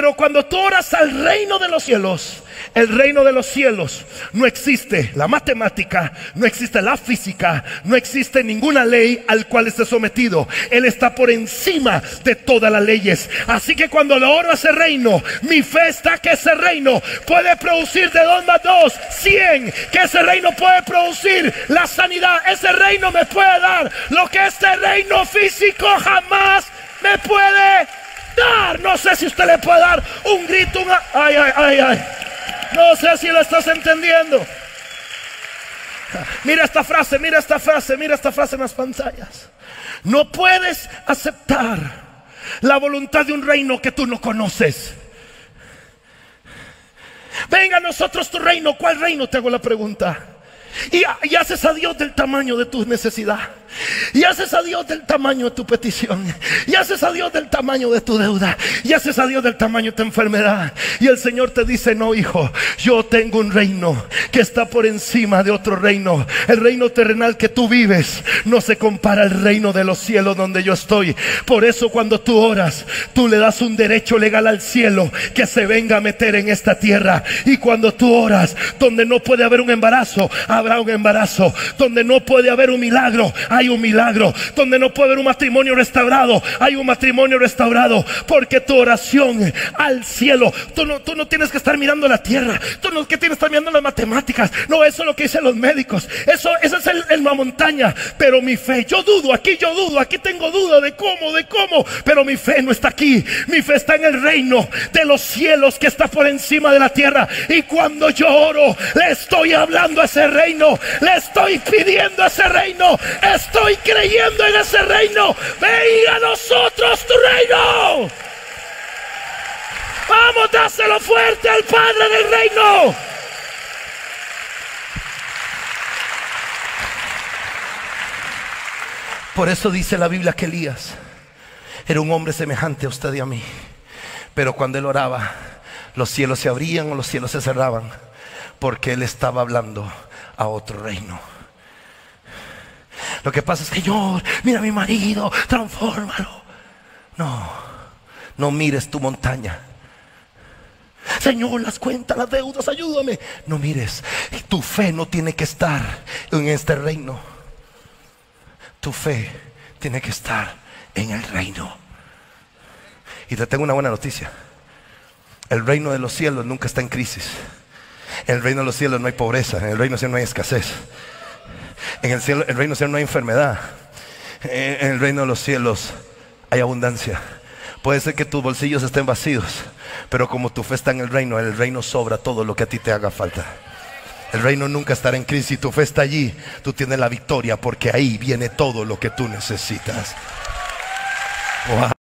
Pero cuando tú oras al reino de los cielos, el reino de los cielos, no existe la matemática, no existe la física, no existe ninguna ley al cual esté sometido. Él está por encima de todas las leyes. Así que cuando le oro a ese reino, mi fe está que ese reino puede producir de 2 más 2, 100. Que ese reino puede producir la sanidad. Ese reino me puede dar lo que este reino físico jamás me puede dar. No sé si usted le puede dar un grito, ay, ay, ay, ay. No sé si lo estás entendiendo. Mira esta frase, mira esta frase, mira esta frase en las pantallas. No puedes aceptar la voluntad de un reino que tú no conoces. Venga a nosotros tu reino. ¿Cuál reino? Te hago la pregunta. Y haces a Dios del tamaño de tu necesidad. Y haces a Dios del tamaño de tu petición. Y haces a Dios del tamaño de tu deuda. Y haces a Dios del tamaño de tu enfermedad. Y el Señor te dice: no, hijo, yo tengo un reino que está por encima de otro reino. El reino terrenal que tú vives no se compara al reino de los cielos donde yo estoy. Por eso cuando tú oras, tú le das un derecho legal al cielo que se venga a meter en esta tierra. Y cuando tú oras, donde no puede haber un embarazo, habrá un embarazo. Donde no puede haber un milagro, hay un milagro. Donde no puede haber un matrimonio restaurado, hay un matrimonio restaurado. Porque tu oración al cielo, tú no tienes que estar mirando la tierra, tú no que tienes que estar mirando las matemáticas. No, eso es lo que dicen los médicos. Esa es la montaña. Pero mi fe, yo dudo, aquí tengo duda de cómo. Pero mi fe no está aquí. Mi fe está en el reino de los cielos que está por encima de la tierra. Y cuando yo oro, le estoy hablando a ese reino, le estoy pidiendo a ese reino, estoy creyendo en ese reino. Venga a nosotros tu reino. Vamos, dáselo fuerte al Padre del reino. Por eso dice la Biblia que Elías era un hombre semejante a usted y a mí. Pero cuando él oraba, los cielos se abrían o los cielos se cerraban, porque él estaba hablando a otro reino. Lo que pasa es que yo, mira a mi marido, transfórmalo. No mires tu montaña. Señor, las cuentas, las deudas, ayúdame. No mires, tu fe no tiene que estar en este reino. Tu fe tiene que estar en el reino. Y te tengo una buena noticia: el reino de los cielos nunca está en crisis. En el reino de los cielos no hay pobreza. En el reino de los cielos no hay escasez. En el reino de los cielos no hay enfermedad. En el reino de los cielos hay abundancia. Puede ser que tus bolsillos estén vacíos, pero como tu fe está en el reino sobra todo lo que a ti te haga falta. El reino nunca estará en crisis. Si tu fe está allí, tú tienes la victoria, porque ahí viene todo lo que tú necesitas. Wow.